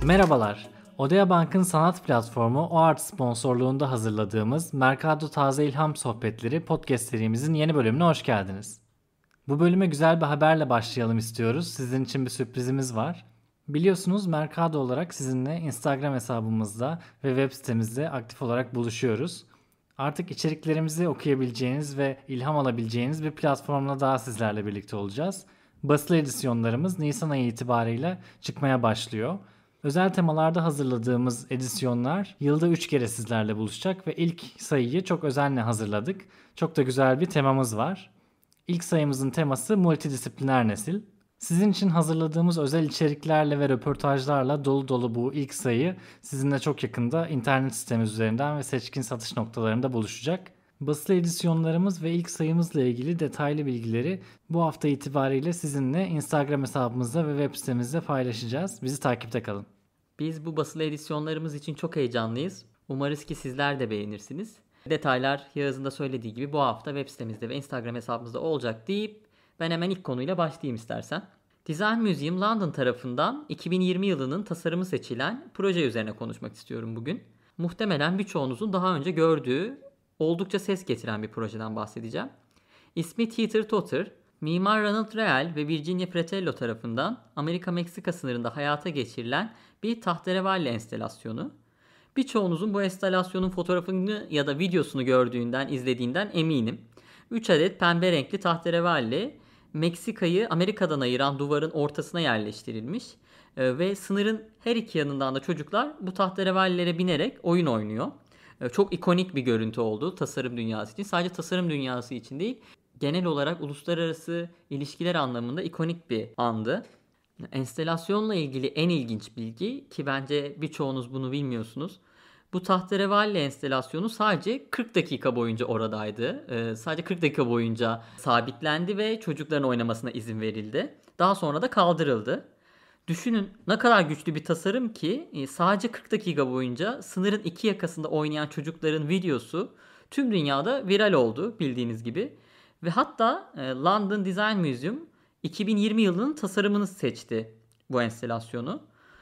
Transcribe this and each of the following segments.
Merhabalar, Odea Bank'ın sanat platformu OART sponsorluğunda hazırladığımız Mercado Taze İlham Sohbetleri podcast serimizin yeni bölümüne hoş geldiniz. Bu bölüme güzel bir haberle başlayalım istiyoruz. Sizin için bir sürprizimiz var. Biliyorsunuz Mercado olarak sizinle Instagram hesabımızda ve web sitemizde aktif olarak buluşuyoruz. Artık içeriklerimizi okuyabileceğiniz ve ilham alabileceğiniz bir platformla daha sizlerle birlikte olacağız. Basılı edisyonlarımız Nisan ayı itibariyle çıkmaya başlıyor. Özel temalarda hazırladığımız edisyonlar yılda 3 kere sizlerle buluşacak ve ilk sayıyı çok özenle hazırladık. Çok da güzel bir temamız var. İlk sayımızın teması multidisipliner nesil. Sizin için hazırladığımız özel içeriklerle ve röportajlarla dolu dolu bu ilk sayı sizinle çok yakında internet sitemiz üzerinden ve seçkin satış noktalarında buluşacak. Basılı edisyonlarımız ve ilk sayımızla ilgili detaylı bilgileri bu hafta itibariyle sizinle Instagram hesabımızda ve web sitemizde paylaşacağız. Bizi takipte kalın. Biz bu basılı edisyonlarımız için çok heyecanlıyız. Umarız ki sizler de beğenirsiniz. Detaylar Yağız'ın da söylediği gibi bu hafta web sitemizde ve Instagram hesabımızda olacak deyip ben hemen ilk konuyla başlayayım istersen. Design Museum London tarafından 2020 yılının tasarımı seçilen proje üzerine konuşmak istiyorum bugün. Muhtemelen birçoğunuzun daha önce gördüğü, oldukça ses getiren bir projeden bahsedeceğim. İsmi Teeter Totter, Mimar Ronald Reuel ve Virginia Fratello tarafından Amerika-Meksika sınırında hayata geçirilen bir tahterevalli enstalasyonu. Birçoğunuzun bu enstalasyonun fotoğrafını ya da videosunu gördüğünden, izlediğinden eminim. 3 adet pembe renkli tahterevalli Meksika'yı Amerika'dan ayıran duvarın ortasına yerleştirilmiş ve sınırın her iki yanından da çocuklar bu tahterevallilere binerek oyun oynuyor. Çok ikonik bir görüntü oldu tasarım dünyası için. Sadece tasarım dünyası için değil, genel olarak uluslararası ilişkiler anlamında ikonik bir andı. Enstalasyonla ilgili en ilginç bilgi, ki bence birçoğunuz bunu bilmiyorsunuz. Bu tahterevalli enstalasyonu sadece 40 dakika boyunca oradaydı. Sadece 40 dakika boyunca sabitlendi ve çocukların oynamasına izin verildi. Daha sonra da kaldırıldı. Düşünün ne kadar güçlü bir tasarım ki sadece 40 dakika boyunca sınırın iki yakasında oynayan çocukların videosu tüm dünyada viral oldu bildiğiniz gibi. Ve hatta London Design Museum 2020 yılının tasarımını seçti bu enstalasyonu.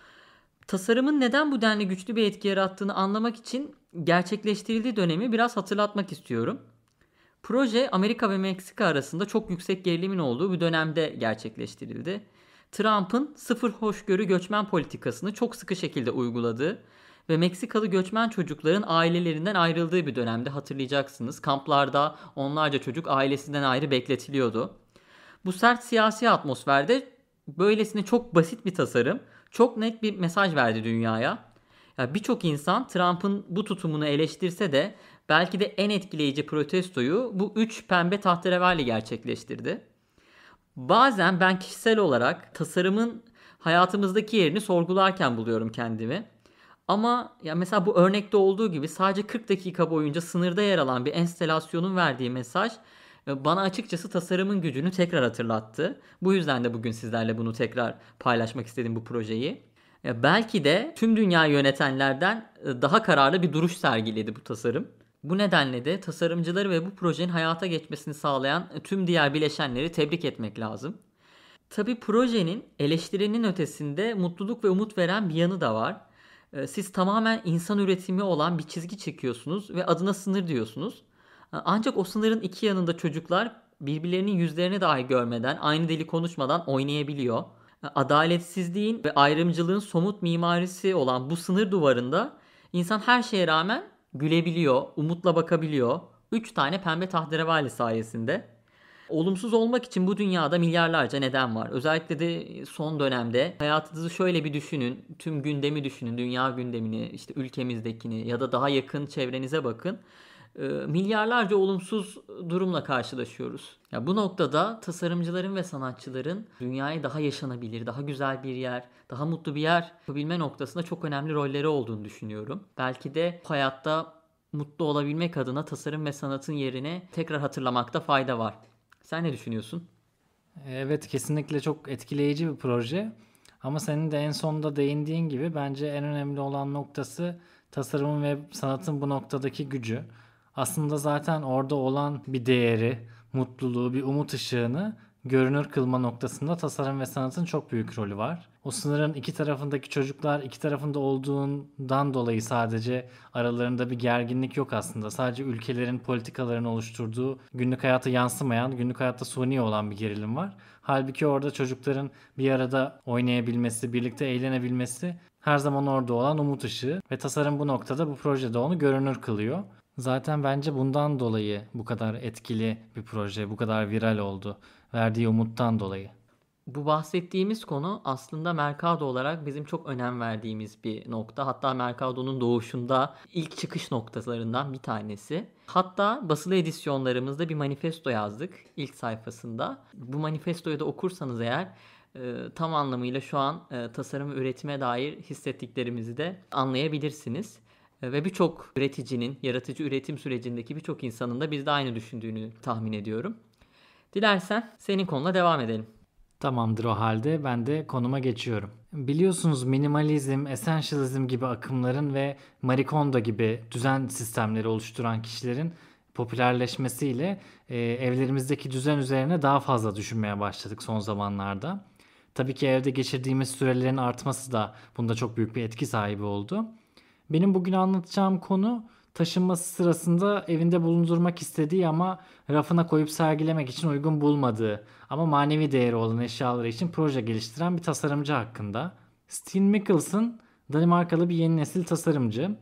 Tasarımın neden bu denli güçlü bir etki yarattığını anlamak için gerçekleştirildiği dönemi biraz hatırlatmak istiyorum. Proje Amerika ve Meksika arasında çok yüksek gerilimin olduğu bir dönemde gerçekleştirildi. Trump'ın sıfır hoşgörü göçmen politikasını çok sıkı şekilde uyguladığı ve Meksikalı göçmen çocukların ailelerinden ayrıldığı bir dönemde hatırlayacaksınız. Kamplarda onlarca çocuk ailesinden ayrı bekletiliyordu. Bu sert siyasi atmosferde böylesine çok basit bir tasarım çok net bir mesaj verdi dünyaya. Ya birçok insan Trump'ın bu tutumunu eleştirse de belki de en etkileyici protestoyu bu 3 pembe tahterevalli gerçekleştirdi. Bazen ben kişisel olarak tasarımın hayatımızdaki yerini sorgularken buluyorum kendimi. Ama ya mesela bu örnekte olduğu gibi sadece 40 dakika boyunca sınırda yer alan bir enstalasyonun verdiği mesaj bana açıkçası tasarımın gücünü tekrar hatırlattı. Bu yüzden de bugün sizlerle bunu tekrar paylaşmak istedim bu projeyi. Belki de tüm dünyayı yönetenlerden daha kararlı bir duruş sergiledi bu tasarım. Bu nedenle de tasarımcıları ve bu projenin hayata geçmesini sağlayan tüm diğer bileşenleri tebrik etmek lazım. Tabii projenin eleştirinin ötesinde mutluluk ve umut veren bir yanı da var. Siz tamamen insan üretimi olan bir çizgi çekiyorsunuz ve adına sınır diyorsunuz. Ancak o sınırın iki yanında çocuklar birbirlerinin yüzlerini dahi görmeden, aynı dili konuşmadan oynayabiliyor. Adaletsizliğin ve ayrımcılığın somut mimarisi olan bu sınır duvarında insan her şeye rağmen gülebiliyor, umutla bakabiliyor. 3 tane pembe tahterevalli sayesinde. Olumsuz olmak için bu dünyada milyarlarca neden var. Özellikle de son dönemde hayatınızı şöyle bir düşünün. Tüm gündemi düşünün. Dünya gündemini, işte ülkemizdekini ya da daha yakın çevrenize bakın. Milyarlarca olumsuz durumla karşılaşıyoruz. Ya bu noktada tasarımcıların ve sanatçıların dünyayı daha yaşanabilir, daha güzel bir yer, daha mutlu bir yer yapabilme noktasında çok önemli rolleri olduğunu düşünüyorum. Belki de hayatta mutlu olabilmek adına tasarım ve sanatın yerine tekrar hatırlamakta fayda var. Sen ne düşünüyorsun? Evet, kesinlikle çok etkileyici bir proje. Ama senin de en sonunda değindiğin gibi bence en önemli olan noktası tasarımın ve sanatın bu noktadaki gücü. Aslında zaten orada olan bir değeri, mutluluğu, bir umut ışığını görünür kılma noktasında tasarım ve sanatın çok büyük rolü var. O sınırın iki tarafındaki çocuklar iki tarafında olduğundan dolayı sadece aralarında bir gerginlik yok aslında. Sadece ülkelerin politikalarını oluşturduğu, günlük hayata yansımayan, günlük hayatta suni olan bir gerilim var. Halbuki orada çocukların bir arada oynayabilmesi, birlikte eğlenebilmesi her zaman orada olan umut ışığı ve tasarım bu noktada bu projede onu görünür kılıyor. Zaten bence bundan dolayı bu kadar etkili bir proje, bu kadar viral oldu. Verdiği umuttan dolayı. Bu bahsettiğimiz konu aslında Mercado olarak bizim çok önem verdiğimiz bir nokta. Hatta Mercado'nun doğuşunda ilk çıkış noktalarından bir tanesi. Hatta basılı edisyonlarımızda bir manifesto yazdık ilk sayfasında. Bu manifestoyu da okursanız eğer tam anlamıyla şu an tasarım ve üretime dair hissettiklerimizi de anlayabilirsiniz. Ve birçok üreticinin, yaratıcı üretim sürecindeki birçok insanın da bizde aynı düşündüğünü tahmin ediyorum. Dilersen senin konuna devam edelim. Tamamdır o halde ben de konuma geçiyorum. Biliyorsunuz minimalizm, essentialism gibi akımların ve Marie Kondo gibi düzen sistemleri oluşturan kişilerin popülerleşmesiyle evlerimizdeki düzen üzerine daha fazla düşünmeye başladık son zamanlarda. Tabii ki evde geçirdiğimiz sürelerin artması da bunda çok büyük bir etki sahibi oldu. Benim bugün anlatacağım konu taşınması sırasında evinde bulundurmak istediği ama rafına koyup sergilemek için uygun bulmadığı ama manevi değeri olan eşyaları için proje geliştiren bir tasarımcı hakkında. Steen Mikkelsen Danimarkalı bir yeni nesil tasarımcı.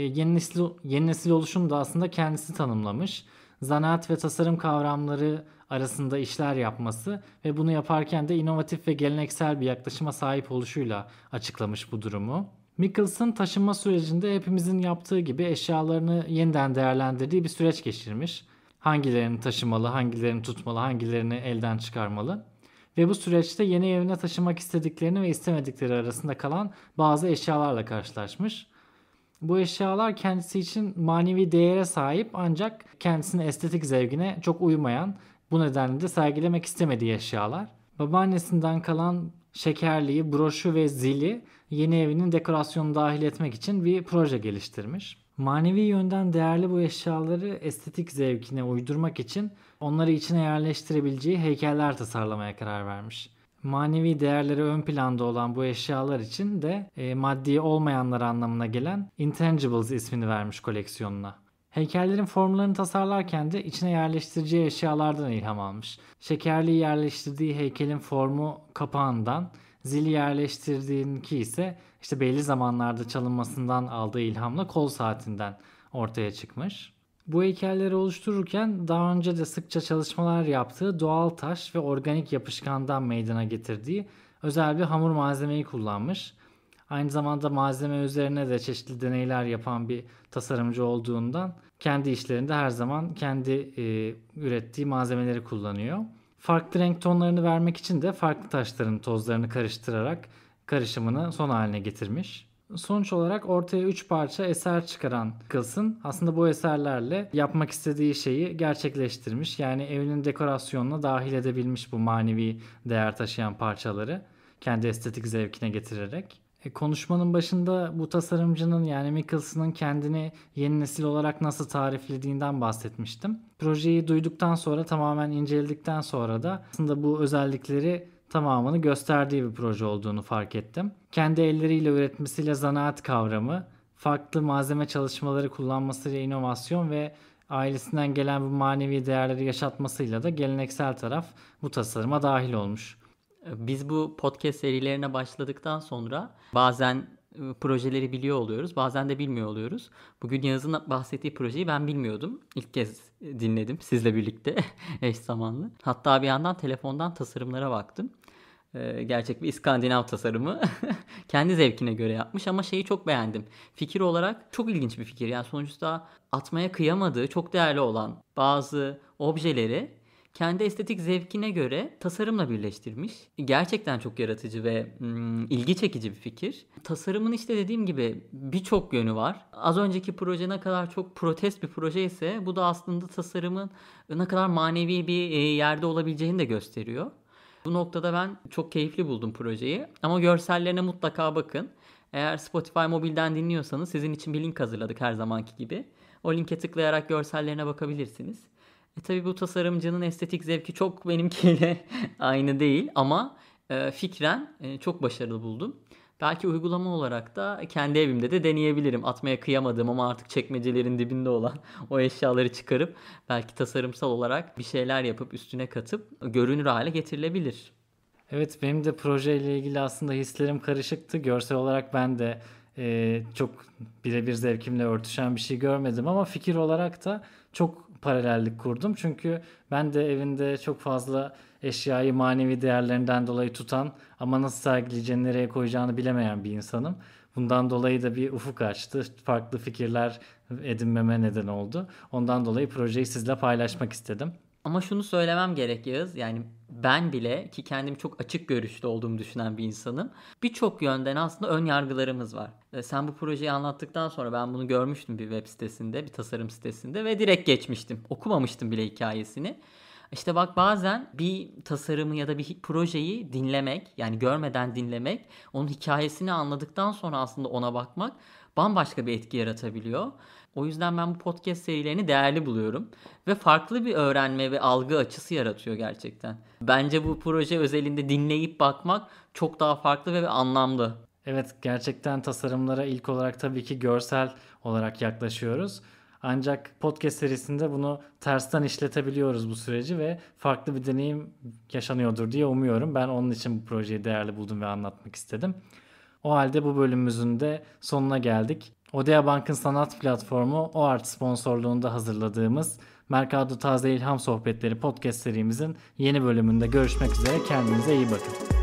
Yeni nesil oluşunu da aslında kendisi tanımlamış. Zanaat ve tasarım kavramları arasında işler yapması ve bunu yaparken de inovatif ve geleneksel bir yaklaşıma sahip oluşuyla açıklamış bu durumu. Mikkelsen taşınma sürecinde hepimizin yaptığı gibi eşyalarını yeniden değerlendirdiği bir süreç geçirmiş. Hangilerini taşımalı, hangilerini tutmalı, hangilerini elden çıkarmalı. Ve bu süreçte yeni evine taşımak istediklerini ve istemedikleri arasında kalan bazı eşyalarla karşılaşmış. Bu eşyalar kendisi için manevi değere sahip ancak kendisinin estetik zevkine çok uymayan, bu nedenle de sergilemek istemediği eşyalar. Babaannesinden kalan şekerliği, broşu ve zili yeni evinin dekorasyonunu dahil etmek için bir proje geliştirmiş. Manevi yönden değerli bu eşyaları estetik zevkine uydurmak için onları içine yerleştirebileceği heykeller tasarlamaya karar vermiş. Manevi değerleri ön planda olan bu eşyalar için de maddi olmayanlar anlamına gelen Intangibles ismini vermiş koleksiyonuna. Heykellerin formlarını tasarlarken de içine yerleştireceği eşyalardan ilham almış. Şekerliği yerleştirdiği heykelin formu kapağından, zili yerleştirdiğinki ise işte belli zamanlarda çalınmasından aldığı ilhamla kol saatinden ortaya çıkmış. Bu heykelleri oluştururken daha önce de sıkça çalışmalar yaptığı doğal taş ve organik yapışkandan meydana getirdiği özel bir hamur malzemeyi kullanmış. Aynı zamanda malzeme üzerine de çeşitli deneyler yapan bir tasarımcı olduğundan kendi işlerinde her zaman kendi ürettiği malzemeleri kullanıyor. Farklı renk tonlarını vermek için de farklı taşların tozlarını karıştırarak karışımını son haline getirmiş. Sonuç olarak ortaya 3 parça eser çıkaran Kılsın aslında bu eserlerle yapmak istediği şeyi gerçekleştirmiş. Yani evinin dekorasyonuna dahil edebilmiş bu manevi değer taşıyan parçaları kendi estetik zevkine getirerek. Konuşmanın başında bu tasarımcının yani Mickelson'ın kendini yeni nesil olarak nasıl tariflediğinden bahsetmiştim. Projeyi duyduktan sonra tamamen inceledikten sonra da aslında bu özellikleri tamamını gösterdiği bir proje olduğunu fark ettim. Kendi elleriyle üretmesiyle zanaat kavramı, farklı malzeme çalışmaları kullanmasıyla inovasyon ve ailesinden gelen bu manevi değerleri yaşatmasıyla da geleneksel taraf bu tasarıma dahil olmuş. Biz bu podcast serilerine başladıktan sonra bazen projeleri biliyor oluyoruz, bazen de bilmiyor oluyoruz. Bugün Yağız'ın bahsettiği projeyi ben bilmiyordum. İlk kez dinledim sizle birlikte eş zamanlı. Hatta bir yandan telefondan tasarımlara baktım. Gerçek bir İskandinav tasarımı. Kendi zevkine göre yapmış ama şeyi çok beğendim. Fikir olarak çok ilginç bir fikir. Yani sonuçta atmaya kıyamadığı, çok değerli olan bazı objeleri kendi estetik zevkine göre tasarımla birleştirmiş. Gerçekten çok yaratıcı ve ilgi çekici bir fikir. Tasarımın işte dediğim gibi birçok yönü var. Az önceki proje ne kadar çok protest bir proje ise bu da aslında tasarımın ne kadar manevi bir yerde olabileceğini de gösteriyor. Bu noktada ben çok keyifli buldum projeyi. Ama görsellerine mutlaka bakın. Eğer Spotify mobilden dinliyorsanız sizin için bir link hazırladık her zamanki gibi. O linke tıklayarak görsellerine bakabilirsiniz. Tabii bu tasarımcının estetik zevki çok benimkiyle aynı değil ama fikren çok başarılı buldum. Belki uygulama olarak da kendi evimde de deneyebilirim. Atmaya kıyamadığım ama artık çekmecelerin dibinde olan o eşyaları çıkarıp belki tasarımsal olarak bir şeyler yapıp üstüne katıp görünür hale getirilebilir. Evet, benim de projeyle ilgili aslında hislerim karışıktı. Görsel olarak ben de çok birebir zevkimle örtüşen bir şey görmedim ama fikir olarak da çok paralellik kurdum. Çünkü ben de evinde çok fazla eşyayı manevi değerlerinden dolayı tutan ama nasıl sergileyeceğini, nereye koyacağını bilemeyen bir insanım. Bundan dolayı da bir ufuk açtı. Farklı fikirler edinmeme neden oldu. Ondan dolayı projeyi sizle paylaşmak istedim. Ama şunu söylemem gerek Yağız. Yani ben bile ki kendimi çok açık görüşlü olduğumu düşünen bir insanım. Birçok yönden aslında ön yargılarımız var. Sen bu projeyi anlattıktan sonra ben bunu görmüştüm bir web sitesinde, bir tasarım sitesinde ve direkt geçmiştim. Okumamıştım bile hikayesini. İşte bak bazen bir tasarımı ya da bir projeyi dinlemek, yani görmeden dinlemek, onun hikayesini anladıktan sonra aslında ona bakmak bambaşka bir etki yaratabiliyor. O yüzden ben bu podcast serilerini değerli buluyorum ve farklı bir öğrenme ve algı açısı yaratıyor gerçekten. Bence bu proje özelinde dinleyip bakmak çok daha farklı ve anlamlı. Evet, gerçekten tasarımlara ilk olarak tabii ki görsel olarak yaklaşıyoruz. Ancak podcast serisinde bunu tersten işletebiliyoruz bu süreci ve farklı bir deneyim yaşanıyordur diye umuyorum. Ben onun için bu projeyi değerli buldum ve anlatmak istedim. O halde bu bölümümüzün de sonuna geldik. Odea Bank'ın sanat platformu OART sponsorluğunda hazırladığımız Mercado Taze İlham Sohbetleri podcast serimizin yeni bölümünde görüşmek üzere. Kendinize iyi bakın.